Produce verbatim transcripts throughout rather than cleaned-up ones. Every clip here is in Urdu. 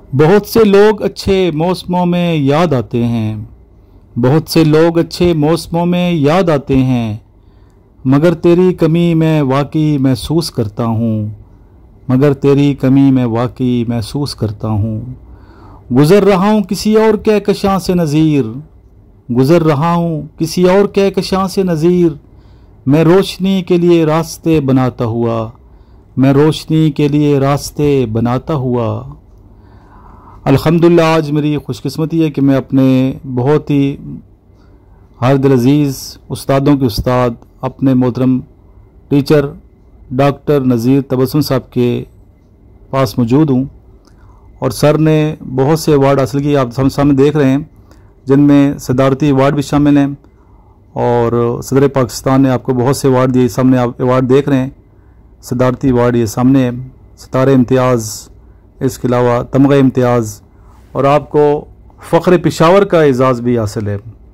بہت سے لوگ اچھے موسموں میں یاد آتے ہیں، بہت سے لوگ اچھے موسموں میں یاد آتے ہیں، مگر تیری کمی میں واقعی محسوس کرتا ہوں، مگر تیری کمی میں واقعی محسوس کرتا ہوں۔ گزر رہا ہوں کسی اور کہکشاں سے نظیر، گزر رہا ہوں کسی اور کہکشاں سے نظیر، میں روشنی کے لیے راستے بناتا ہوا، میں روشنی کے لیے راستے بناتا ہوا۔ الحمدللہ آج میری خوش قسمتی ہے کہ میں اپنے بہت ہی ہر دل عزیز استادوں کے استاد اپنے محترم ٹیچر ڈاکٹر نذیر تبسم صاحب کے پاس موجود ہوں، اور سر نے بہت سے ایوارڈ حاصل کیے، آپ سامنے دیکھ رہے ہیں، جن میں صدارتی ایوارڈ بھی شامل ہیں، اور صدر پاکستان نے آپ کو بہت سے ایوارڈ دیے، سامنے آپ ایوارڈ دیکھ رہے ہیں، صدارتی ایوارڈ یہ سامنے ہے، ستارے امتیاز، اس کے علاوہ تمغہ امتیاز، اور آپ کو فخر پشاور کا اعزاز بھی حاصل ہے۔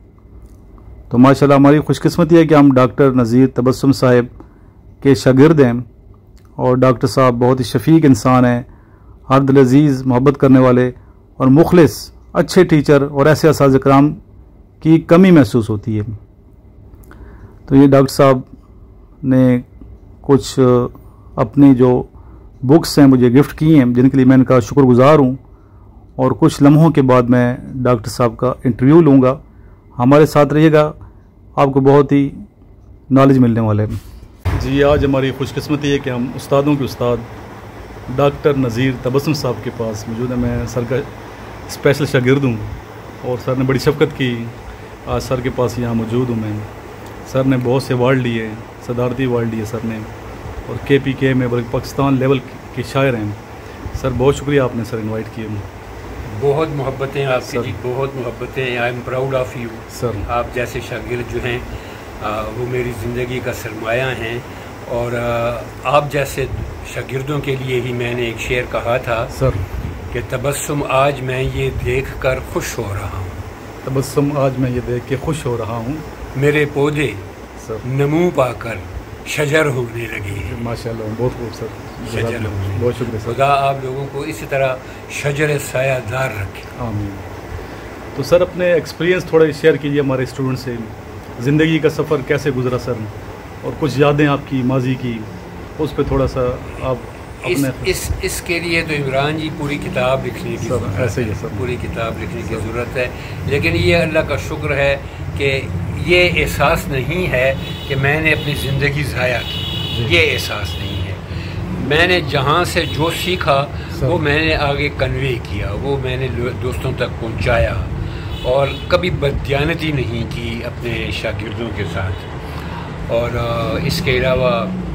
تو ماشاءاللہ ہماری خوش قسمتی ہے کہ ہم ڈاکٹر نذیر تبسم صاحب کے شاگرد ہیں، اور ڈاکٹر صاحب بہت ہی شفیق انسان ہیں، ہر دل عزیز، محبت کرنے والے اور مخلص اچھے ٹیچر، اور ایسے اساتذہ کرام کی کمی محسوس ہوتی ہے۔ تو یہ ڈاکٹر صاحب نے کچھ اپنی جو بکس ہیں مجھے گفٹ کی ہیں، جن کے لیے میں ان کا شکر گزار ہوں، اور کچھ لمحوں کے بعد میں ڈاکٹر صاحب کا انٹرویو لوں گا۔ ہمارے ساتھ رہیے گا، آپ کو بہت ہی نالج ملنے والے ہیں۔ جی آج ہماری خوش قسمتی ہے کہ ہم استادوں کے استاد ڈاکٹر نذیر تبسم صاحب کے پاس موجود ہیں۔ میں سر کا اسپیشل شاگرد ہوں، اور سر نے بڑی شفقت کی، آج سر کے پاس یہاں موجود ہوں میں۔ سر نے بہت سے ایوارڈ لیے، صدارتی ایوارڈ لیے سر نے، اور کے پی کے میں بلکہ پاکستان لیول کے شاعر ہیں۔ سر بہت شکریہ آپ نے سر انوائٹ کیے۔ بہت محبتیں آپ کی جی، بہت محبتیں۔ I am proud of you sir. آپ جیسے شاگرد جو ہیں وہ میری زندگی کا سرمایہ ہیں، اور آپ جیسے شاگردوں کے لیے ہی میں نے ایک شعر کہا تھا سر کہ تبسم آج میں یہ دیکھ کر خوش ہو رہا ہوں، تبسم آج میں یہ دیکھ کے خوش ہو رہا ہوں، میرے پودے سر نمو پا کر شجر ہونے لگے ہیں۔ ماشاءاللہ بہت خوب سر، شجر بہت شکریہ سر۔ خدا آپ لوگوں کو اسی طرح شجر سایہ دار رکھے، آمین۔ تو سر اپنے ایکسپیرینس تھوڑا شیئر کیجیے ہمارے اسٹوڈنٹ سے، زندگی کا سفر کیسے گزرا سر، اور کچھ یادیں آپ کی ماضی کی، اس پہ تھوڑا سا آپ اس اپنے اس اس کے لیے تو عمران جی پوری کتاب لکھنے کی ضرورت ایسے ہی ہے سر، پوری کتاب لکھنے کی ضرورت ہے، لیکن یہ اللہ کا شکر ہے کہ یہ احساس نہیں ہے کہ میں نے اپنی زندگی ضائع کی، یہ احساس نہیں ہے۔ میں نے جہاں سے جو سیکھا وہ میں نے آگے کنوے کیا، وہ میں نے دوستوں تک پہنچایا، اور کبھی بددیانتی نہیں کی اپنے شاگردوں کے ساتھ۔ اور اس کے علاوہ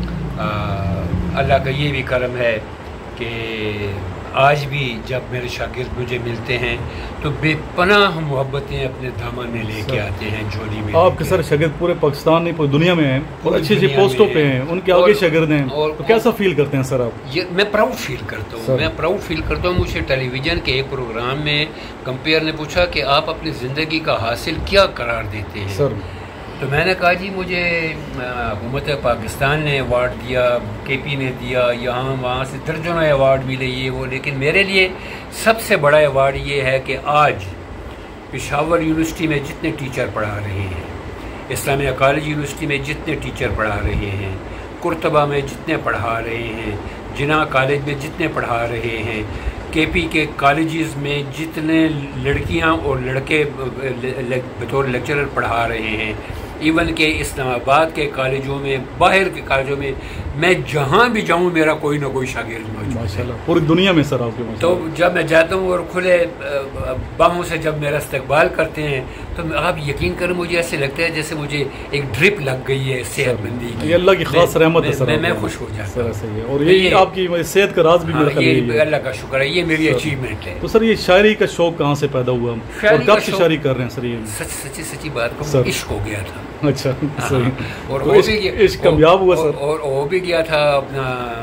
اللہ کا یہ بھی کرم ہے کہ آج بھی جب میرے شاگرد مجھے ملتے ہیں تو بے پناہ محبتیں اپنے دامن میں لے کے آتے ہیں، جھولی میں۔ آپ کے سر شاگرد پورے پاکستان نہیں پوری دنیا میں ہیں، اور اچھی اچھی پوسٹوں پہ ہیں، ان کے آگے شاگرد ہیں، تو کیسا فیل کرتے ہیں سر آپ؟ یہ میں پراؤڈ فیل کرتا ہوں، میں پراؤڈ فیل کرتا ہوں۔ مجھے ٹیلی ویژن کے ایک پروگرام میں کمپیئر نے پوچھا کہ آپ اپنی زندگی کا حاصل کیا قرار دیتے ہیں سر، تو میں نے کہا جی مجھے حکومت پاکستان نے ایوارڈ دیا، کے پی نے دیا، یہاں وہاں سے درجنوں ایوارڈ ملے یہ وہ، لیکن میرے لیے سب سے بڑا ایوارڈ یہ ہے کہ آج پشاور یونیورسٹی میں جتنے ٹیچر پڑھا رہے ہیں، اسلامیہ کالج یونیورسٹی میں جتنے ٹیچر پڑھا رہے ہیں، قرطبہ میں جتنے پڑھا رہے ہیں، جناح کالج میں جتنے پڑھا رہے ہیں، کے پی کے کالجز میں جتنے لڑکیاں اور لڑکے بطور لیکچرر پڑھا رہے ہیں، ایون کہ اسلام آباد کے کالجوں میں، باہر کے کالجوں میں، میں جہاں بھی جاؤں میرا کوئی نہ کوئی شاگرد موجود ہے ماشاءاللہ پوری دنیا میں سر آپ کے۔ تو جب میں جاتا ہوں اور کھلے باہوں سے جب میرا استقبال کرتے ہیں تو آپ یقین کریں مجھے ایسے لگتا ہے جیسے مجھے ایک ڈرپ لگ گئی ہے صحت مندی کی۔ یہ اللہ کی خاص رحمت ہے سر، میں خوش ہو جاتا ہوں صحیح ہے، اور یہ آپ کی صحت کا راز بھی میرا خیال ہے، یہ اللہ کا شکر ہے، یہ میری اچیومنٹ ہے۔ تو سر یہ شاعری کا شوق کہاں سے پیدا ہوا، اور کب سے شاعری کر رہے ہیں سر؟ یہ سچ سچی سچی بات کہوں، عشق ہو گیا تھا۔ اچھا، اور وہ بھی عشق کامیاب ہوا سر، اور وہ بھی گیا تھا اپنا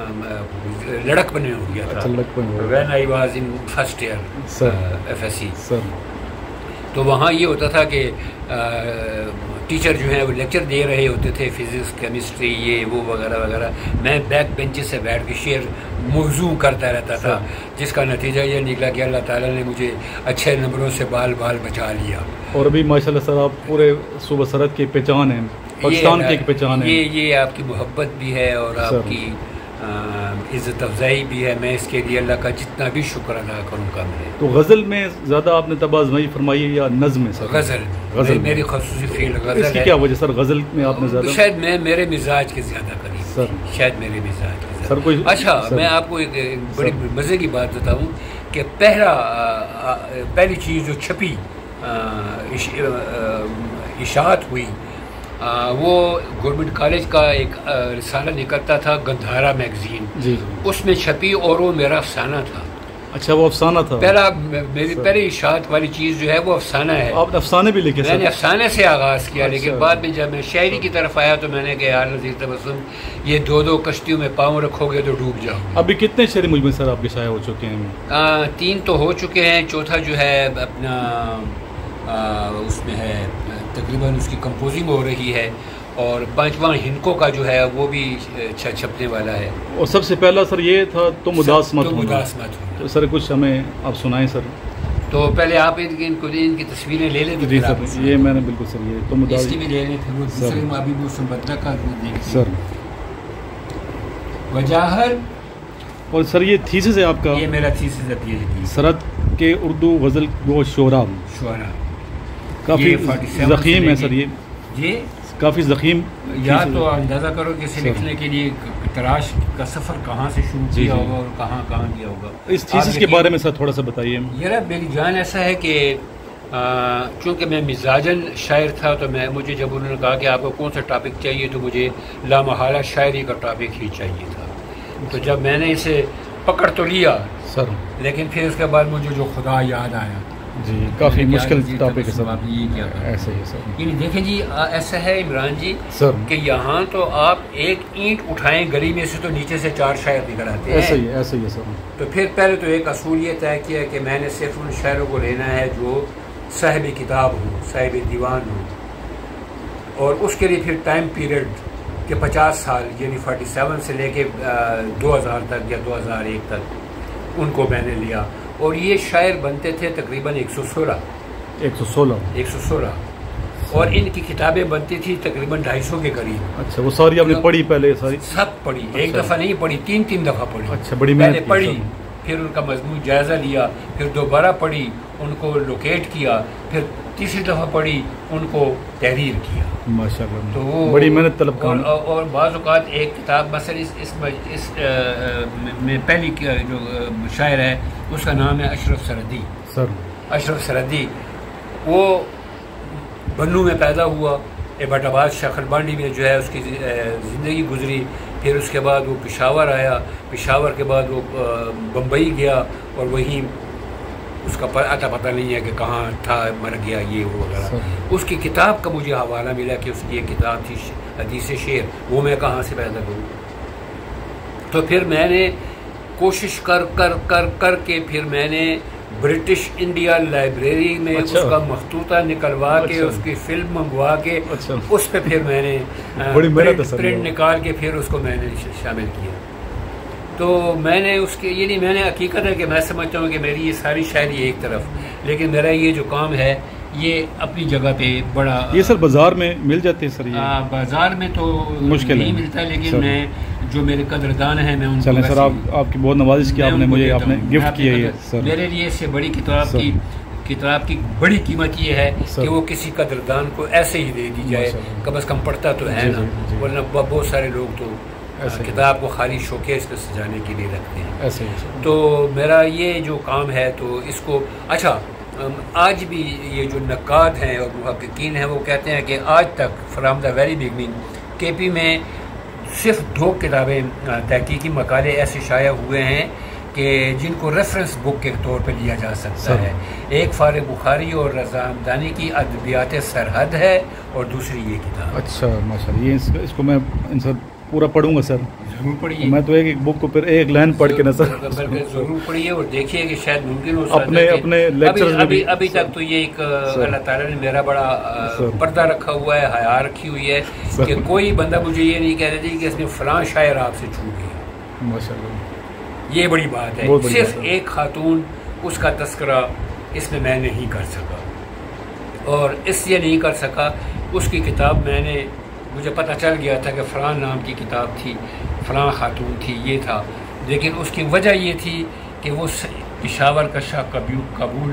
لڑکپن میں ہو گیا تھا، when I was in first year F S C. تو وہاں یہ ہوتا تھا کہ ٹیچر جو ہیں وہ لیکچر دے رہے ہوتے تھے، فزکس کیمسٹری یہ وہ وغیرہ وغیرہ، میں بیک بینچ سے بیٹھ کے شعر موضوع کرتا رہتا تھا، جس کا نتیجہ یہ نکلا کہ اللہ تعالیٰ نے مجھے اچھے نمبروں سے بال بال بچا لیا. اور ابھی ماشاء اللہ سر آپ پورے صوبہ سرحد کی پہچان ہیں، پاکستان کی ایک پہچان ہے. یہ یہ آپ کی محبت بھی ہے اور آپ کی عزت افزائی بھی ہے. میں اس کے لیے اللہ کا جتنا بھی شکر ادا کروں کم ہے. تو غزل میں زیادہ آپ نے طب آزمائی فرمائی ہے یا نظم میں سر؟ غزل غزل میری خصوصی فیل غزل ہے. اس کی کیا وجہ سر غزل میں آپ نے زیادہ؟ شاید میں میرے مزاج کے زیادہ قریب سر، شاید میرے مزاج کے سر کوئی. اچھا میں آپ کو ایک بڑی مزے کی بات بتاؤں کہ پہلا پہلی چیز جو چھپی اشاعت ہوئی وہ گورنمنٹ کالج کا ایک رسالہ نکلتا تھا گندھارا میگزین، جی اس میں چھپی اور وہ میرا افسانہ تھا. اچھا وہ افسانہ تھا؟ پہلا میری پہلی اشاعت والی چیز جو ہے وہ افسانہ ہے. آپ نے افسانے بھی لکھے؟ میں نے افسانے سے آغاز کیا، لیکن بعد میں جب میں شاعری کی طرف آیا تو میں نے کہا یار نذیر تبسم یہ دو دو کشتیوں میں پاؤں رکھو گے تو ڈوب جاؤ. ابھی کتنے شعر مجموعے سر آپ کے شائع ہو چکے ہیں؟ تین تو ہو چکے ہیں، چوتھا جو ہے اپنا اس میں ہے تقریباً اس کی کمپوزنگ ہو رہی ہے، اور پانچواں ہنکو کا جو ہے وہ بھی چھپنے والا ہے. اور سب سے پہلا سر یہ تھا تم اداس مت تم اداس مت ہونا. تو سر کچھ ہمیں آپ سنائیں سر. تو پہلے آپ ان کی ان کی تصویریں لے لیں. جی سر یہ میں نے بالکل سر یہ تم اداس اس کی بھی لے لیں پھر وہ دوسرے ابھی وہ سمبدہ کا سر وجاہر. اور سر یہ تھیسس ہے آپ کا؟ یہ میرا تھیسس ہے پی ایچ ڈی. سرحد کے اردو غزل و شعراء شعراء کافی زخیم ہے سر. یہ یہ کافی زخیم. یا تو اندازہ کرو کہ اسے لکھنے کے لیے تلاش کا سفر کہاں سے شروع کیا ہوگا اور کہاں کہاں کیا ہوگا. اس تھیسس کے بارے میں سر تھوڑا سا بتائیے. یہ میری جان ایسا ہے کہ چونکہ میں مزاجن شاعر تھا تو میں مجھے جب انہوں نے کہا کہ آپ کو کون سا ٹاپک چاہیے تو مجھے لامحالہ شاعری کا ٹاپک ہی چاہیے تھا. تو جب میں نے اسے پکڑ تو لیا سر، لیکن پھر اس کے بعد مجھے جو خدا یاد آیا. جی کافی مشکل ٹاپک ہے سر. یہ کیا ایسا ہی سر. یعنی دیکھیں جی ایسا ہے عمران جی سر کہ یہاں تو آپ ایک اینٹ اٹھائیں گلی میں سے تو نیچے سے چار شاعر نکل آتے ہیں. ایسا ہی ایسا ہی سر. تو پھر پہلے تو ایک اصول یہ طے کیا کہ میں نے صرف ان شاعروں کو لینا ہے جو صاحب کتاب ہوں، صاحب دیوان ہوں، اور اس کے لیے پھر ٹائم پیریڈ کہ پچاس سال یعنی فورٹی سیون سے لے کے دو ہزار تک یا دو ہزار ایک تک ان کو میں نے لیا. اور یہ شاعر بنتے تھے تقریباً ایک سو سولہ ایک سو سولہ ایک سو سولہ اور ان کی کتابیں بنتی تھی تقریباً ڈھائی سو کے قریب. اچھا وہ ساری آپ نے پڑھی پہلے؟ ساری سب پڑھی. ایک دفعہ نہیں پڑھی، تین تین دفعہ پڑھی. اچھا بڑی پہلے پڑھی، پھر ان کا مضمون جائزہ لیا، پھر دوبارہ پڑھی، ان کو لوکیٹ کیا، پھر تیسری دفعہ پڑھی، ان کو تحریر کیا. ماشاء اللہ. تو وہ بڑی محنت طلب کام. اور بعض اوقات ایک کتاب مثلا اس اس اس میں پہلی جو شاعر ہے اس کا نام ہے اشرف سرحدی. سر اشرف سرحدی وہ بنو میں پیدا ہوا، ایبٹ آباد شیخ البانڈی میں جو ہے اس کی زندگی گزری. پھر اس کے بعد وہ پشاور آیا، پشاور کے بعد وہ بمبئی گیا اور وہیں اس کا پتہ پتہ نہیں ہے کہ کہاں تھا، مر گیا یہ وہ وغیرہ. اس کی کتاب کا مجھے حوالہ ملا کہ اس کی ایک کتاب تھی حدیث شعر، وہ میں کہاں سے پیدا کروں. تو پھر میں نے کوشش کر کر کر کر کے پھر میں نے برٹش انڈیا لائبریری میں اس کا مخطوطہ نکلوا کے اس کی فلم منگوا کے اس پہ پھر میں نے پرنٹ نکال کے پھر اس کو میں نے شامل کیا. تو میں نے اس کے یہ نہیں میں نے حقیقت ہے کہ میں سمجھتا ہوں کہ میری یہ ساری شاعری ایک طرف، لیکن میرا یہ جو کام ہے یہ اپنی جگہ پہ بڑا. یہ سر بازار میں مل جاتے ہیں سر؟ یہ بازار میں تو مشکل نہیں ملتا، لیکن میں جو میرے قدردان ہیں میں ان کو سر آپ آپ کی بہت نوازش کی، آپ نے مجھے آپ نے گفٹ کیا ہے سر. میرے لیے اس سے بڑی کتاب کی کتاب کی بڑی قیمت یہ ہے کہ وہ کسی قدردان کو ایسے ہی دے دی جائے، کم از کم پڑھتا تو ہے نا، ورنہ بہت سارے لوگ تو کتاب کو خالی شوکیس پہ سجانے کے لیے رکھتے ہیں. تو میرا یہ جو کام ہے تو اس کو اچھا آج بھی یہ جو نقاد ہیں اور محققین ہیں وہ کہتے ہیں کہ آج تک فرام دا ویری بگننگ کے پی میں صرف دو کتابیں تحقیقی مقالے ایسے شائع ہوئے ہیں کہ جن کو ریفرنس بک کے طور پہ لیا جا سکتا ہے. ایک فارغ بخاری اور رضا ہمدانی کی ادبیات سرحد ہے اور دوسری یہ کتاب. اچھا ماشاء اللہ. یہ اس کو میں ان سر پورا پڑھوں گا سر. ضرور پڑھیے. میں تو ایک ایک بک کو پھر ایک لائن پڑھ کے نہ سر ضرور پڑھیے اور دیکھیے کہ شاید ممکن ہو اپنے اپنے لیکچرز ابھی ابھی تک تو یہ ایک اللہ تعالیٰ نے میرا بڑا پردہ رکھا ہوا ہے, حیا رکھی ہوئی ہے کہ کوئی بندہ مجھے یہ نہیں کہہ رہا کہ اس میں فلاں شاعر آپ سے چھوٹ گیا. ماشاءاللہ یہ بڑی بات ہے. صرف ایک خاتون اس کا تذکرہ اس میں میں نہیں کر سکا, اور اس لیے نہیں کر سکا اس کی کتاب میں نے مجھے پتہ چل گیا تھا کہ فلاں نام کی کتاب تھی, فلاں خاتون تھی, یہ تھا, لیکن اس کی وجہ یہ تھی کہ وہ پشاور کا شاہ قبول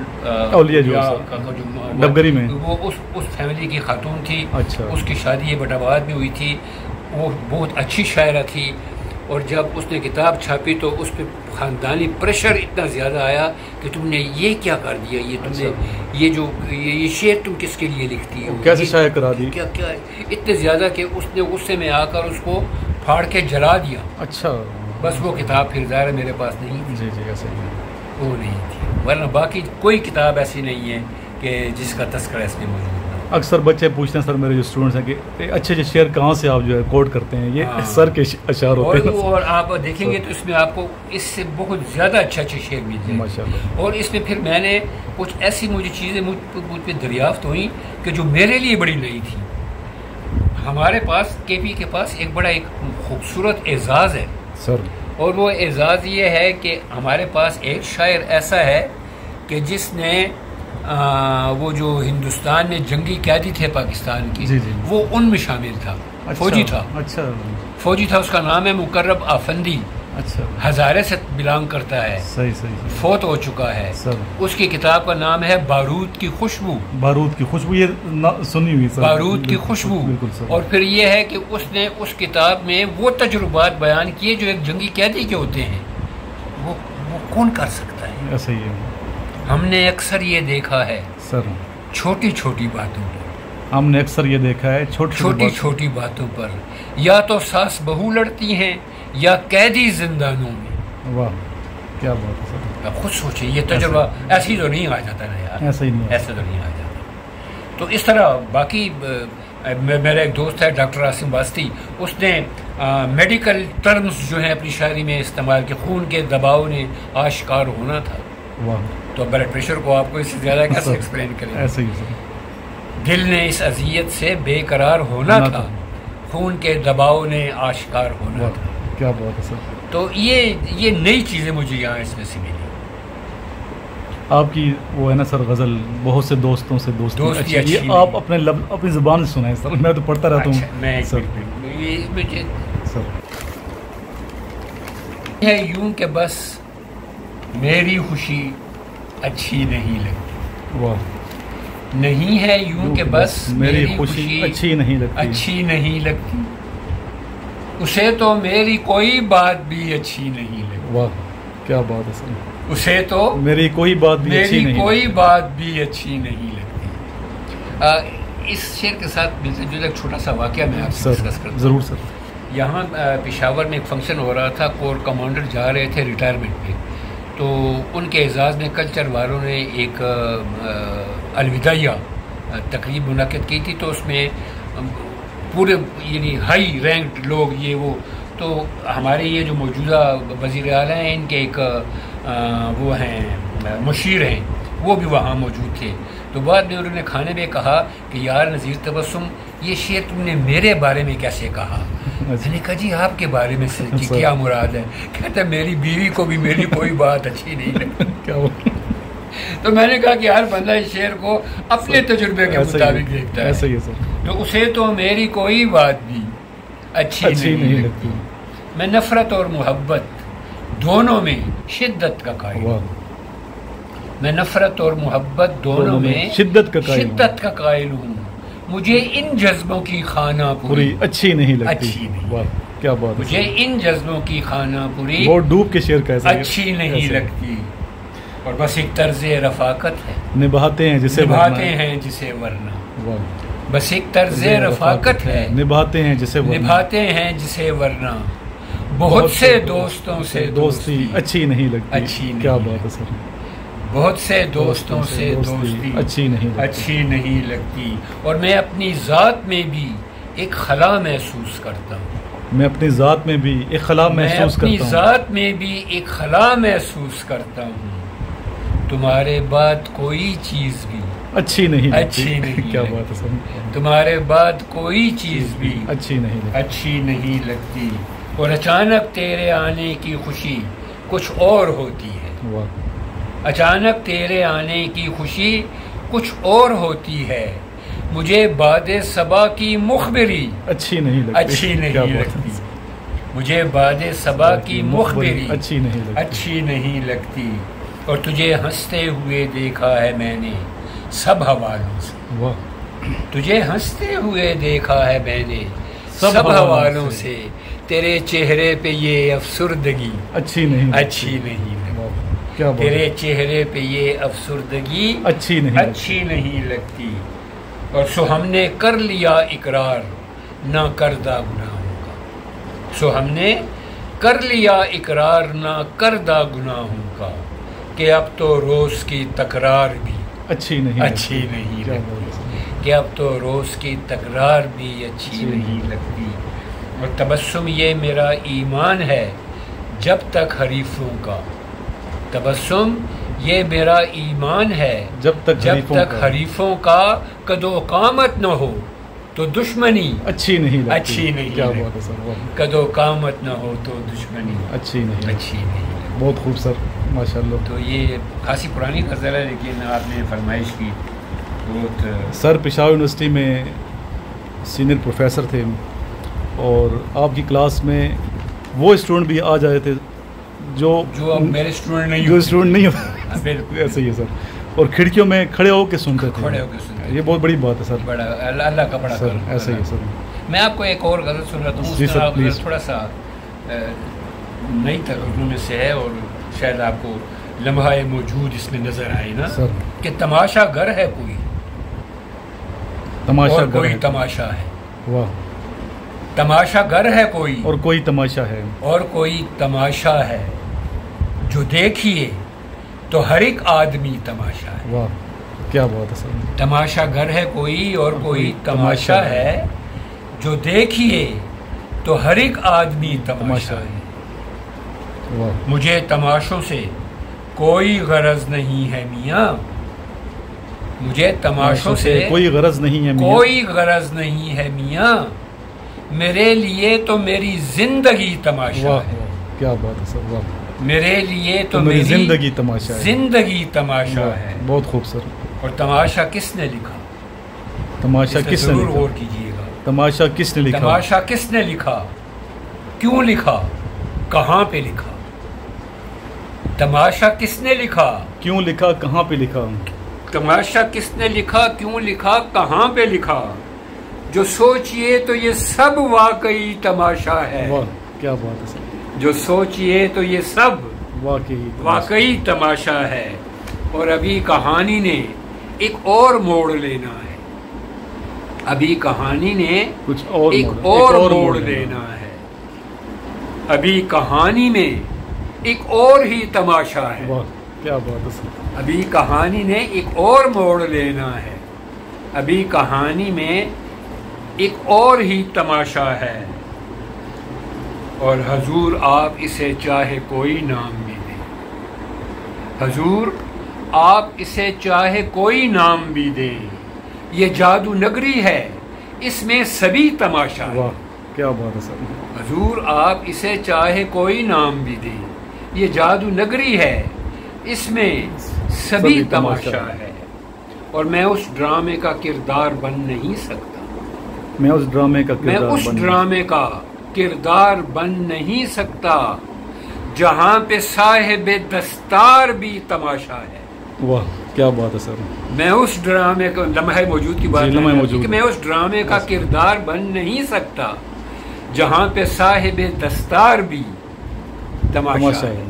ڈبگری میں وہ اس اس فیملی کی خاتون تھی. اچھا. اس کی شادی بٹ آباد میں ہوئی تھی. وہ بہت اچھی شاعرہ تھی, اور جب اس نے کتاب چھاپی تو اس پہ خاندانی پریشر اتنا زیادہ آیا کہ تم نے یہ کیا کر دیا, یہ تم نے یہ جو یہ شعر تم کس کے لیے لکھتی ہو, کیسے شائع کرا دی, کیا کیا اتنے زیادہ کہ اس نے غصے میں آ کر اس کو پھاڑ کے جلا دیا. اچھا. بس وہ کتاب پھر ظاہر میرے پاس نہیں تھی. جی جی ایسے ہی وہ نہیں تھی, ورنہ باقی کوئی کتاب ایسی نہیں ہے کہ جس کا تذکرہ اس میں موجود. اکثر بچے پوچھتے ہیں سر میرے جو اسٹوڈنٹس ہیں کہ اچھے اچھے شعر کہاں سے آپ جو ہے کوٹ کرتے ہیں, یہ سر کے اشعار ہوتے ہیں. اور آپ دیکھیں گے تو اس میں آپ کو اس سے بہت زیادہ اچھے اچھے شعر ملتے ہیں ماشاءاللہ. اور اس میں پھر میں نے کچھ ایسی مجھے چیزیں مجھ پہ دریافت ہوئیں کہ جو میرے لیے بڑی نئی تھی. ہمارے پاس کے پی کے پاس ایک بڑا ایک خوبصورت اعزاز ہے سر, اور وہ اعزاز یہ ہے کہ ہمارے پاس ایک شاعر ایسا ہے کہ جس نے آ, وہ جو ہندوستان میں جنگی قیدی تھے پاکستان کی, جی جی. وہ ان میں شامل تھا. اچھا. فوجی تھا. اچھا فوجی تھا. اس کا نام ہے مقرب آفندی. اچھا. ہزارے سے بلانگ کرتا ہے. صحیح صحیح. فوت ہو چکا ہے سر. اس کی کتاب کا نام ہے بارود کی خوشبو. بارود کی خوشبو, یہ سنی ہوئی سر, بارود کی خوشبو. بالکل سر. اور پھر یہ ہے کہ اس نے اس کتاب میں وہ تجربات بیان کیے جو ایک جنگی قیدی کے ہوتے ہیں. وہ وہ کون کر سکتا ہے؟ ایسا ہی ہے. ہم نے اکثر یہ دیکھا ہے سر, چھوٹی چھوٹی باتوں پر, ہم نے اکثر یہ دیکھا ہے چھوٹی چھوٹی چھوٹی باتوں پر یا تو ساس بہو لڑتی ہیں یا قیدی زندانوں میں. واہ کیا بات ہے سر. آپ خود سوچیں, یہ تجربہ ایسی تو نہیں آ جاتا نا یار, ایسا ہی نہیں, ایسا تو نہیں آ جاتا. تو اس طرح باقی میرا ایک دوست ہے ڈاکٹر عاصم واسطی, اس نے میڈیکل ٹرمز جو ہیں اپنی شاعری میں استعمال کے, خون کے دباؤ نے آشکار ہونا تھا. واہ. تو بلڈ پریشر کو آپ کو اس سے زیادہ کیسے ایکسپلین کریں. ایسا ہی سر. دل نے اس اذیت سے بے قرار ہونا تھا, خون کے دباؤ نے آشکار ہونا تھا. کیا بات ہے سر. تو یہ یہ نئی چیزیں مجھے یہاں اس میں سے ملی. آپ کی وہ ہے نا سر غزل, بہت سے دوستوں سے دوستی, دوستی اچھی, یہ آپ اپنے لب اپنی زبان سے سنائیں سر, میں تو پڑھتا رہتا ہوں. میں سر سر ہے یوں کہ بس میری خوشی اچھی نہیں لگتی. واہ. نہیں ہے یوں کہ بس میری خوشی اچھی نہیں لگتی, اچھی نہیں لگتی, اسے تو میری کوئی بات بھی اچھی نہیں لگتی. واہ کیا بات ہے سر. اسے تو میری کوئی بات بھی اچھی نہیں, میری کوئی بات بھی اچھی نہیں لگتی. اس شعر کے ساتھ ملتے جلتے ایک چھوٹا سا واقعہ میں آپ سے ڈسکس کرتا ہوں. ضرور سر. یہاں پشاور میں ایک فنکشن ہو رہا تھا, کور کمانڈر جا رہے تھے ریٹائرمنٹ پہ, تو ان کے اعزاز میں کلچر والوں نے ایک الوداعیہ تقریب منعقد کی تھی. تو اس میں پورے یعنی ہائی رینکڈ لوگ یہ وہ, تو ہمارے یہ جو موجودہ وزیر اعلیٰ ہیں ان کے ایک وہ ہیں مشیر ہیں, وہ بھی وہاں موجود تھے. تو بعد میں انہوں نے کھانے میں کہا کہ یار نذیر تبسم, یہ شعر تم نے میرے بارے میں کیسے کہا؟ میں نے کہا جی آپ کے بارے میں جی کیا مراد ہے؟ کہتا ہے میری بیوی کو بھی میری کوئی بات اچھی نہیں لگتی. تو میں نے کہا کہ ہر بندہ اس شعر کو اپنے تجربے کے مطابق دیکھتا ہے. تو اسے تو میری کوئی بات بھی اچھی نہیں لگتی, میں نفرت اور محبت دونوں میں شدت کا قائل ہوں. میں نفرت اور محبت دونوں میں شدت کا شدت کا قائل ہوں. مجھے ان جذبوں کی خانہ پوری اچھی نہیں لگتی. اچھی نہیں. کیا بات. مجھے ان جذبوں کی خانہ پوری وہ ڈوب کے شعر کیسا اچھی نہیں لگتی. اور بس ایک طرز رفاقت ہے, نبھاتے ہیں جسے نبھاتے ہیں جسے ورنہ. بس ایک طرز رفاقت ہے, نبھاتے ہیں جسے نبھاتے ہیں جسے ورنہ. بہت سے دوستوں سے دوستی اچھی نہیں لگتی. اچھی. کیا بات ہے سر. بہت سے دوستوں سے دوستی اچھی نہیں اچھی نہیں لگتی. اور میں اپنی ذات میں بھی ایک خلا محسوس کرتا ہوں. میں اپنی ذات میں بھی ایک خلا محسوس کرتا ہوں. میں اپنی ذات میں بھی ایک خلا محسوس کرتا ہوں. تمہارے بعد کوئی چیز بھی اچھی نہیں اچھی نہیں کیا بات ہے سر. تمہارے بعد کوئی چیز بھی اچھی نہیں اچھی نہیں لگتی. اور اچانک تیرے آنے کی خوشی کچھ اور ہوتی ہے. اچانک تیرے آنے کی خوشی کچھ اور ہوتی ہے. مجھے باد صبا کی مخبری اچھی نہیں لگتی اچھی نہیں لگتی. مجھے باد صبا کی مخبری اچھی نہیں لگتی اچھی نہیں لگتی. اور تجھے ہنستے ہوئے دیکھا ہے میں نے سب حوالوں سے. تجھے ہنستے ہوئے دیکھا ہے میں نے سب حوالوں سے. تیرے چہرے پہ یہ افسردگی اچھی نہیں اچھی نہیں لگتی. تیرے چہرے پہ یہ افسردگی اچھی نہیں اچھی نہیں لگتی. اور سو ہم نے کر لیا اقرار نہ کردہ گناہوں کا. سو ہم نے کر لیا اقرار نہ کردہ گناہوں کا کہ اب تو روز کی تکرار بھی اچھی نہیں اچھی نہیں لگتی. کہ اب تو روز کی تکرار بھی اچھی نہیں لگتی. اور تبسم یہ میرا ایمان ہے جب تک حریفوں کا. تبسم یہ میرا ایمان ہے جب تک جب تک حریفوں کا قدو قامت نہ ہو تو دشمنی اچھی نہیں لگتی. اچھی نہیں کیا بات ہے سر. قدو قامت نہ ہو تو دشمنی اچھی نہیں اچھی نہیں. بہت خوب سر ماشاء اللہ. تو یہ خاصی پرانی غزل ہے لیکن آپ نے فرمائش کی. بہت سر پشاور یونیورسٹی میں سینئر پروفیسر تھے اور آپ کی کلاس میں وہ اسٹوڈنٹ بھی آ جاتے تھے جو جو میرے اسٹوڈنٹ نہیں جو اسٹوڈنٹ نہیں ہوتے. ایسے ہی ہے سر. اور کھڑکیوں میں کھڑے ہو کے سنتے تھے. کھڑے ہو کے سنتے. یہ بہت بڑی بات ہے سر. بڑا اللہ کا بڑا سر. ایسے ہی ہے سر. میں آپ کو ایک اور غزل سن رہا ہوں. جی سر پلیز. تھوڑا سا نئی ترجمے میں سے ہے اور شاید آپ کو لمحہ موجود اس میں نظر آئے نا سر. کہ تماشا گر ہے کوئی تماشا کوئی تماشا ہے. واہ. تماشا گر ہے کوئی اور کوئی تماشا ہے اور کوئی تماشا ہے جو دیکھیے تو ہر ایک آدمی تماشا ہے. واہ کیا بات ہے سر. تماشا گر ہے کوئی اور کوئی تماشا ہے جو دیکھیے تو ہر ایک آدمی تماشا ہے. مجھے تماشوں سے کوئی غرض نہیں ہے میاں. مجھے تماشوں سے کوئی غرض نہیں ہے میاں. کوئی غرض نہیں ہے میاں. میرے لیے تو میری زندگی تماشا ہے. کیا بات ہے سر. واہ. میرے لیے تو میری میری زندگی تماشا ہے. زندگی تماشا ہے. بہت خوب سر. اور تماشا کس نے لکھا؟ تماشا کس نے ضرور لکھا؟ غور کیجیے گا. تماشا کس نے لکھا؟ تماشا کس نے لکھا؟ کیوں لکھا؟ کہاں پہ لکھا؟ تماشا کس نے لکھا؟ کیوں لکھا؟ کہاں پہ لکھا؟ تماشا کس نے لکھا؟ کیوں لکھا؟ کہاں پہ لکھا؟ جو سوچئے تو یہ سب واقعی تماشا ہے. واہ کیا بات ہے سر. جو سوچئے تو یہ سب واقعی واقعی تماشا ہے. اور ابھی کہانی نے ایک اور موڑ لینا ہے. ابھی کہانی نے کچھ اور ایک موڑ, اور ایک اور موڑ لینا ہے. ابھی کہانی میں ایک اور ہی تماشا ہے. واہ کیا بات ہے سر. ابھی کہانی نے ایک اور موڑ لینا ہے. ابھی کہانی میں ایک اور ہی تماشا ہے. اور حضور آپ اسے چاہے کوئی نام بھی دیں. حضور آپ اسے چاہے کوئی نام بھی دیں. یہ جادو نگری ہے اس میں سبھی تماشا ہے. واہ کیا بات ہے سر. حضور آپ اسے چاہے کوئی نام بھی دیں. یہ جادو نگری ہے اس میں سبھی تماشا ہے. اور میں اس ڈرامے کا کردار بن نہیں سکتا. میں اس ڈرامے کا میں کردار اس بن ڈرامے کا کردار بن نہیں سکتا جہاں پہ صاحب دستار بھی تماشا ہے. واہ کیا بات ہے سر. میں اس ڈرامے کا لمحہ موجود کی بات لمحہ موجود کہ میں اس ڈرامے کا کردار بن نہیں سکتا جہاں پہ صاحب دستار بھی تماشا ہے.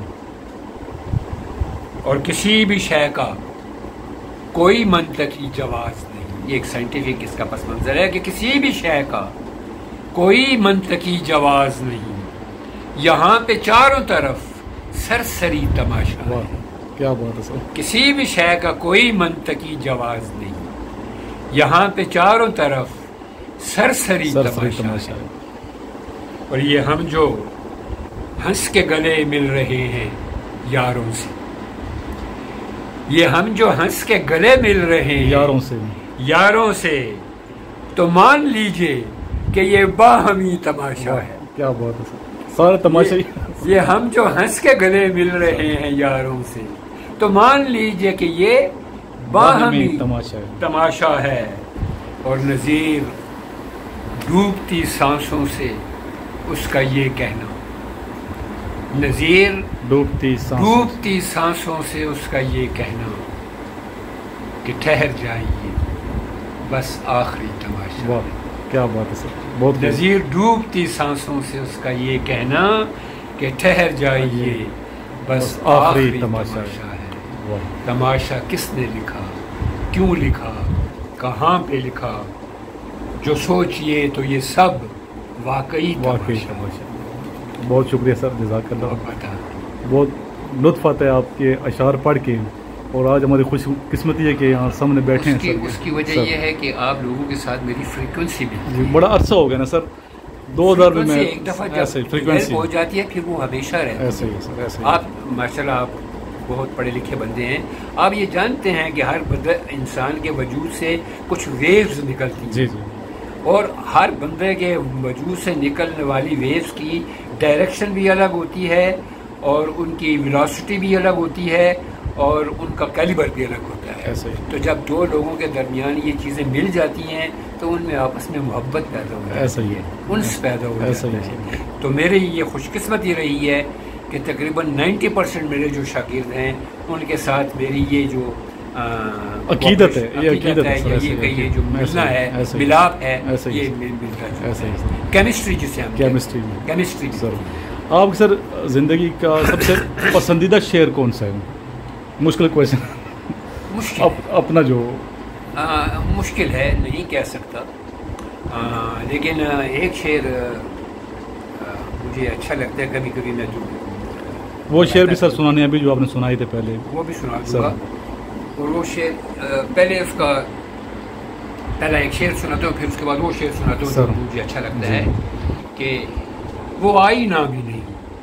اور کسی بھی شے کا کوئی منطقی جواز نہیں. یہ ایک سائنٹیفک اس کا پس منظر ہے کہ کسی بھی شے کا کوئی منطقی جواز نہیں. یہاں پہ چاروں طرف سرسری تماشا ہے. کیا بات ہے سر. کسی بھی شے کا کوئی منطقی جواز نہیں. یہاں پہ چاروں طرف سرسری تماشا ہے. اور یہ ہم جو ہنس کے گلے مل رہے ہیں یاروں سے، یہ ہم جو ہنس کے گلے مل رہے ہیں یاروں سے یاروں سے، تو مان لیجئے کہ یہ باہمی تماشا ہے۔ کیا بات ہے سر، سارے تماشے یہ ہم جو ہنس کے گلے مل رہے ہیں یاروں سے، تو مان لیجئے کہ یہ باہمی تماشا ہے تماشا ہے۔ اور نظیر ڈوبتی سانسوں سے اس کا یہ کہنا، نظیر ڈوبتی ڈوبتی سانسوں سے اس کا یہ کہنا کہ ٹھہر جائیے بس آخری تماشا۔ واہ کیا بات ہے سر، بہت نظیر ڈوبتی سانسوں سے اس کا یہ کہنا کہ ٹھہر جائیے بس آخری تماشا ہے۔ تماشا کس نے لکھا، کیوں لکھا، کہاں پہ لکھا، جو سوچئے تو یہ سب واقعی واقعی تماشا۔ بہت شکریہ سر، جزاک اللہ۔ بہت بہت لطف آتا ہے آپ کے اشعار پڑھ کے، اور آج ہماری خوش قسمتی ہے کہ یہاں سامنے بیٹھے ہیں سر۔ اس کی وجہ یہ ہے کہ آپ لوگوں کے ساتھ میری فریکوینسی بھی جی بڑا عرصہ ہو گیا نا سر، دو ہزار میں میں ایک دفعہ ایسے جب فریکوینسی ہو جاتی ہے پھر وہ ہمیشہ رہتی ہے۔ ایسے ہی سر، ایسے آپ ماشاءاللہ آپ بہت پڑھے لکھے بندے ہیں، آپ یہ جانتے ہیں کہ ہر بندہ انسان کے وجود سے کچھ ویوز نکلتی ہیں، جی جی اور ہر بندے کے وجود سے نکلنے والی ویوز کی ڈائریکشن بھی الگ ہوتی ہے، اور ان کی ویلاسٹی بھی الگ ہوتی ہے، اور ان کا کیلیبر بھی الگ ہوتا ہے۔ ایسے ہی تو جب دو لوگوں کے درمیان یہ چیزیں مل جاتی ہیں تو ان میں آپس میں محبت پیدا ہو ایسا جاتی ہی ہے، انس پیدا ہو ایسا جاتا ہی ہے۔ تو میری یہ خوش قسمتی رہی ہے کہ تقریباً نائنٹی پرسینٹ میرے جو شاگرد ہیں ان کے ساتھ میری یہ جو عقیدت ہے، یہ عقیدت ہے، یہ جو ملنا ہے، ملاپ ہے، یہ ملتا ہے کیمسٹری جسے ہم کیمسٹری کیمسٹری سر۔ آپ سر زندگی کا سب سے پسندیدہ شعر کون سا ہے؟ مشکل کویشچن، مشکل اپنا جو مشکل ہے نہیں کہہ سکتا، لیکن ایک شعر مجھے اچھا لگتا ہے کبھی کبھی میں جو وہ شعر بھی سر سنانے ابھی جو آپ نے سنائے تھے پہلے، وہ بھی سنا دوں گا۔ اور وہ شعر پہلے اس کا پہلا ایک شعر سناتا ہوں، پھر اس کے بعد وہ شعر سناتا ہوں جو مجھے اچھا لگتا ہے کہ وہ آئینہ بھی نہیں،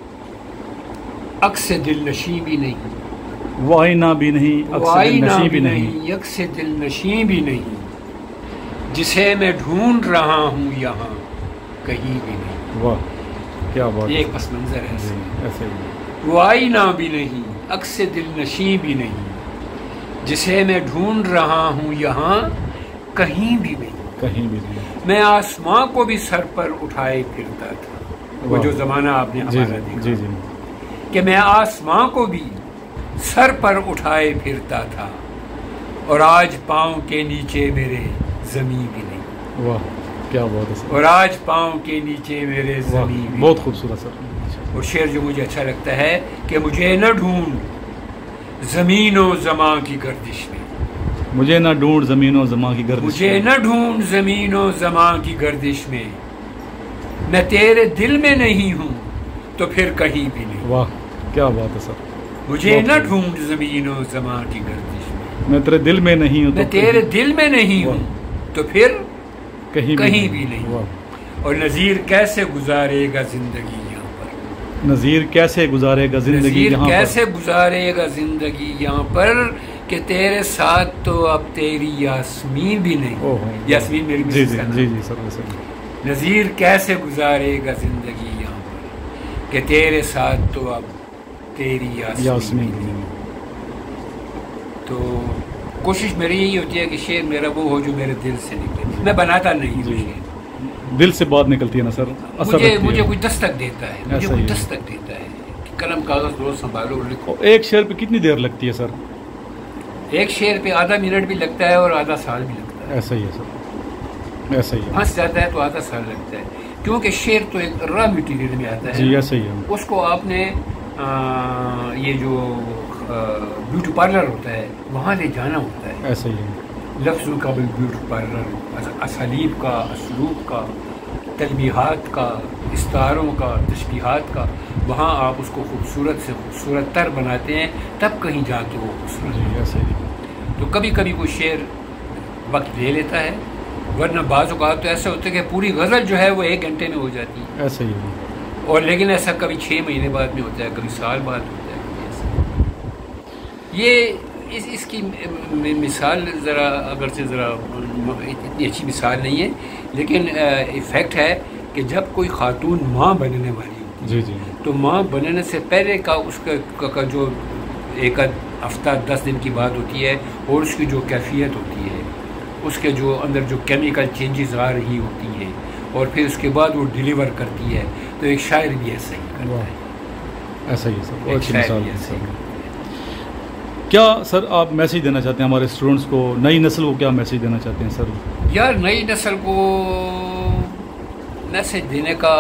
عکس دل نشیں بھی نہیں، وہ آئینہ بھی نہیں، وہ آئینہ بھی نہیں، عکس دل نشیں بھی نہیں، جسے میں ڈھونڈ رہا ہوں یہاں کہیں بھی نہیں۔ واہ کیا بات، یہ ایک پس منظر ہے ایسے وہ آئینہ بھی نہیں، عکس دل نشیں بھی نہیں، جسے میں ڈھونڈ رہا ہوں یہاں کہیں بھی نہیں، کہیں بھی نہیں۔ میں آسماں کو بھی سر پر اٹھائے پھرتا تھا، وہ جو زمانہ آپ نے ہمارا دیکھا جی جی کہ میں آسماں کو بھی سر پر اٹھائے پھرتا تھا، اور آج پاؤں کے نیچے میرے زمین بھی نہیں۔ واہ کیا بات ہے سر، اور آج پاؤں کے نیچے میرے زمین بھی، بہت خوبصورت سر۔ اور شعر جو مجھے اچھا لگتا ہے کہ مجھے نہ ڈھونڈ زمین و زمان کی گردش میں، مجھے نہ ڈھونڈ زمین و زمان کی گردش، مجھے نہ ڈھونڈ زمین و زمان کی گردش میں، میں تیرے دل میں نہیں ہوں تو پھر کہیں بھی نہیں۔ واہ کیا بات ہے سر، مجھے نہ ڈھونڈ زمین و زمان کی گردش میں، میں تیرے دل میں نہیں ہوں، میں تیرے دل میں نہیں ہوں تو پھر کہیں کہیں بھی نہیں۔ اور نظیر کیسے گزارے گا زندگی یہاں پر، نظیر کیسے گزارے گا زندگی نظیر یہاں پر، کیسے گزارے گا زندگی یہاں پر کہ تیرے ساتھ تو اب تیری یاسمین بھی نہیں۔ یاسمین میری جی جی جی جی سر ویسے نظیر کیسے گزارے گا زندگی یہاں پر کہ تیرے ساتھ تو اب تیری یاسمین بھی نہیں۔ تو کوشش میری یہی ہوتی ہے کہ شعر میرا وہ ہو جو میرے دل سے نکلے، میں بناتا نہیں ہوں شعر، دل سے بات نکلتی ہے نا سر، مجھے مجھے کوئی دستک دیتا ہے، مجھے کوئی دستک دیتا ہے کہ قلم کاغذ روز سنبھالو اور لکھو۔ ایک شعر پہ کتنی دیر لگتی ہے سر؟ ایک شعر پہ آدھا منٹ بھی لگتا ہے اور آدھا سال بھی لگتا ہے۔ ایسا ہی ہے سر، ایسا ہی ہے، پھنس جاتا ہے تو آدھا سال لگتا ہے، کیونکہ شعر تو ایک را مٹیریل میں آتا ہے جی ایسا ہی ہے، اس کو آپ نے یہ جو بیوٹی پارلر ہوتا ہے وہاں لے جانا ہوتا ہے، ایسا ہی ہے، لفظوں کا بھی بیوٹی پارلر، اسالیب کا، اسلوب کا، تلمیحات کا، استعاروں کا، تشبیہات کا، وہاں آپ اس کو خوبصورت سے خوبصورت تر بناتے ہیں، تب کہیں جا کے وہ خوبصورت جی ایسا ہی۔ تو کبھی کبھی کوئی شعر وقت لے لیتا ہے ورنہ بعض اوقات تو ایسا ہوتا ہے کہ پوری غزل جو ہے وہ ایک گھنٹے میں ہو جاتی ہے. ایسا ہی ہے. اور لیکن ایسا کبھی چھ مہینے بعد میں ہوتا ہے, کبھی سال بعد ہوتا ہے, کبھی ایسا. یہ اس اس کی مثال ذرا اگرچہ ذرا اتنی اچھی مثال نہیں ہے, لیکن ایفیکٹ ہے کہ جب کوئی خاتون ماں بننے والی ہوتی ہے, جی جی, تو ماں بننے سے پہلے کا اس کا جو ایک ہفتہ دس دن کی بات ہوتی ہے, اور اس کی جو کیفیت ہوتی ہے, اس کے جو اندر جو کیمیکل چینجز آ رہی ہوتی ہیں, اور پھر اس کے بعد وہ ڈیلیور کرتی ہے, تو ایک شاعر بھی ایسا ہی کرتا ہے. ایسا ہی ہے سر, بہت اچھی مثال ہے سر. کیا سر آپ میسیج دینا چاہتے ہیں ہمارے اسٹوڈنٹس کو, نئی نسل کو کیا میسیج دینا چاہتے ہیں سر؟ یار نئی نسل کو میسیج دینے کا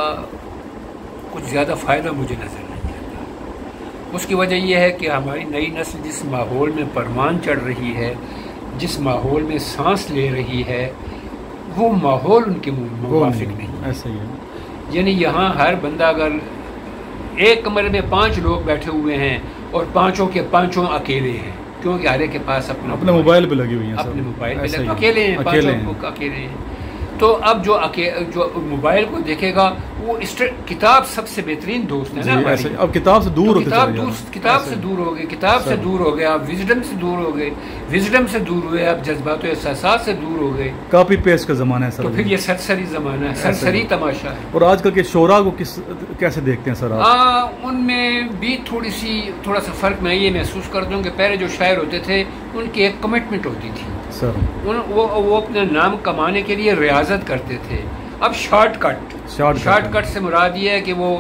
کچھ زیادہ فائدہ مجھے نظر نہیں آتا. اس کی وجہ یہ ہے کہ ہماری نئی نسل جس ماحول میں پروان چڑھ رہی ہے, جس ماحول میں سانس لے رہی ہے, وہ ماحول ان کے موافق نہیں. ایسا ہی ہے. یعنی یہاں ہر بندہ اگر ایک کمرے میں پانچ لوگ بیٹھے ہوئے ہیں اور پانچوں کے پانچوں اکیلے ہیں, کیونکہ ہر ایک کے پاس اپنا اپنے موبائل پہ لگی ہوئی ہیں, اپنے موبائل پہ لگے اکیلے ہیں, پانچوں اکیلے ہیں. تو اب جو جو موبائل کو دیکھے گا وہ کتاب سب سے بہترین دوست ہے نا ہماری. اب کتاب سے دور ہوتے کتاب کتاب سے دور ہو گئے, کتاب سے دور ہو گئے, آپ وزڈم سے دور ہو گئے, وزڈم سے دور ہوئے, آپ جذبات و احساسات سے دور ہو گئے. کاپی پیسٹ کا زمانہ ہے سر. تو پھر یہ سرسری زمانہ ہے, سرسری تماشا ہے. اور آج کل کے شعراء کو کس کیسے دیکھتے ہیں سر آپ؟ ہاں, ان میں بھی تھوڑی سی تھوڑا سا فرق میں یہ محسوس کرتا ہوں کہ پہلے جو شاعر ہوتے تھے ان کی ایک کمٹمنٹ ہوتی تھی سر, ان وہ وہ اپنا نام کمانے کے لیے ریاضت کرتے تھے. اب شارٹ کٹ شارٹ کٹ سے مراد یہ ہے کہ وہ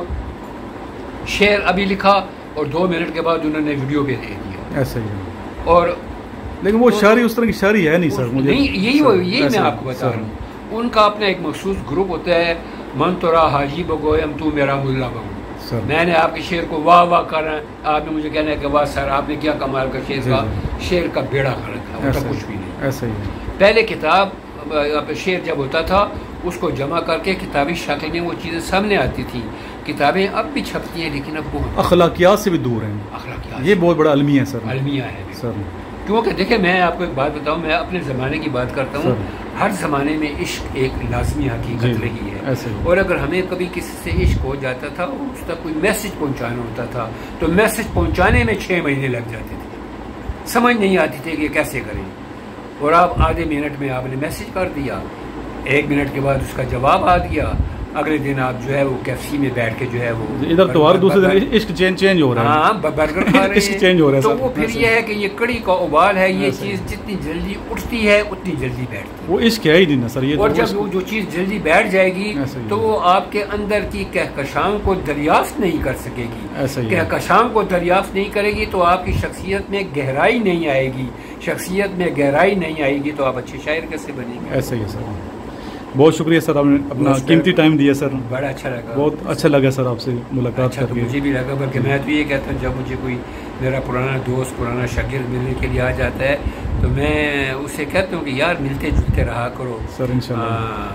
شعر ابھی لکھا اور دو منٹ کے بعد انہوں نے ویڈیو پہ دے دیا. ایسا ہی ہے. اور لیکن وہ شاعری اس طرح کی شاعری ہے نہیں سر. نہیں, یہی یہی میں آپ کو بتا رہا ہوں. ان کا اپنا ایک مخصوص گروپ ہوتا ہے, من تو را حاجی بگویم تو میرا ملا بگو. میں نے آپ کے شعر کو واہ واہ کرنا, آپ نے مجھے کہنا ہے کہ واہ سر آپ نے کیا کمال کا شعر کا شعر کا بیڑا کر رکھا, ہوتا کچھ بھی نہیں. ایسا ہی ہے. پہلے کتاب شعر جب ہوتا تھا اس کو جمع کر کے کتابی شکل میں وہ چیزیں سامنے آتی تھیں. کتابیں اب بھی چھپتی ہیں لیکن اب وہ اخلاقیات سے بھی دور ہیں. اخلاقیات یہ بہت بڑا المیہ ہے سر. المیہ ہے سر, کیونکہ دیکھیں میں آپ کو ایک بات بتاؤں, میں اپنے زمانے کی بات کرتا ہوں. ہر زمانے میں عشق ایک لازمی حقیقت رہی ہے, اور اگر ہمیں کبھی کسی سے عشق ہو جاتا تھا اور اس تک کوئی میسج پہنچانا ہوتا تھا تو میسج پہنچانے میں چھ مہینے لگ جاتے تھے, سمجھ نہیں آتی تھی کہ کیسے کریں. اور آپ آدھے منٹ میں آپ نے میسج کر دیا, ایک منٹ کے بعد اس کا جواب آ گیا, اگلے دن آپ جو ہے وہ کیفسی میں بیٹھ کے جو ہے وہ ادھر تو ہر دوسرے دن عشق چینج چینج ہو رہا ہے. ہاں, برگر کھا رہے ہیں چینج ہو رہا ہے. تو وہ پھر یہ ہے کہ یہ کڑی کا ابال ہے, یہ چیز جتنی جلدی اٹھتی ہے اتنی جلدی بیٹھتی ہے. وہ عشق ہے ہی نہیں نا سر. یہ اور جب وہ جو چیز جلدی بیٹھ جائے گی تو وہ آپ کے اندر کی کہکشاؤں کو دریافت نہیں کر سکے گی. کہکشاؤں کو دریافت نہیں کرے گی تو آپ کی شخصیت میں گہرائی نہیں آئے گی. شخصیت میں گہرائی نہیں آئے گی تو آپ اچھے شاعر کیسے بنیں گے؟ ایسا ہی ہے سر. بہت شکریہ سر, آپ نے اپنا قیمتی ٹائم دیا سر. بڑا اچھا لگا, بہت اچھا لگا سر آپ سے ملاقات کر کے. مجھے بھی لگا, بلکہ میں تو یہ کہتا ہوں جب مجھے کوئی میرا پرانا دوست پرانا شاگرد ملنے کے لیے آ جاتا ہے تو میں اسے کہتا ہوں کہ یار ملتے جلتے رہا کرو سر. انشاءاللہ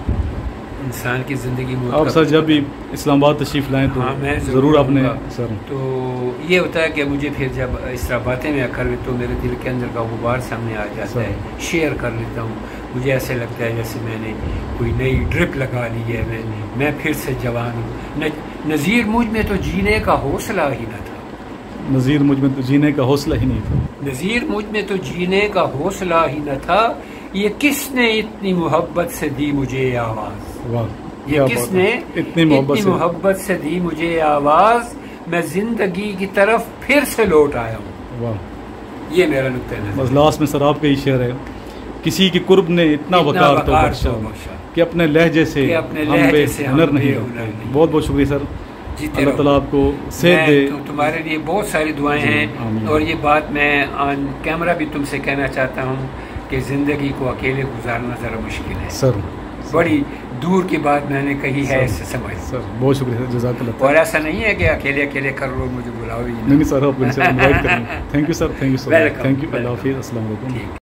انسان کی زندگی میں آپ سر جب بھی اسلام آباد تشریف لائیں تو میں ضرور آپ نے سر. تو یہ ہوتا ہے کہ مجھے پھر جب اس طرح باتیں میں کر تو میرے دل کے اندر کا غبار سامنے آ جاتا ہے, شیئر کر لیتا ہوں. مجھے ایسے لگتا ہے جیسے میں نے کوئی نئی ڈرپ لگا لی ہے, میں میں پھر سے جوان ہوں. نذیر مجھ میں تو جینے کا حوصلہ ہی نہ تھا. نذیر مجھ میں تو جینے کا حوصلہ ہی نہیں تھا. نذیر مجھ میں تو جینے کا حوصلہ ہی نہ تھا. یہ کس نے اتنی محبت سے دی مجھے آواز, یہ کس نے اتنی محبت سے دی مجھے آواز, میں زندگی کی طرف پھر سے لوٹ آیا ہوں. یہ میرا نقطہ نظر. بس لاسٹ میں سر آپ کا ہی شعر ہے, کسی کی قرب نے اتنا وقار تو بخشا کہ اپنے لہجے سے ہم بے ہنر نہیں. بہت بہت شکریہ سر. اللہ تعالیٰ آپ کو صحت دے. تمہارے لیے بہت ساری دعائیں ہیں, اور یہ بات میں آن کیمرہ بھی تم سے کہنا چاہتا ہوں کہ زندگی کو اکیلے گزارنا ذرا مشکل ہے سر. بڑی دور کی بات میں نے کہی ہے, اس سے سمجھ. سر بہت شکریہ سر, جزاک اللہ. اور ایسا نہیں ہے کہ اکیلے اکیلے کر لو, مجھے بلاؤ. نہیں سر, آپ انوائٹ کریں. Thank you sir, thank you so much. Thank you. اللہ حافظ. السلام علیکم.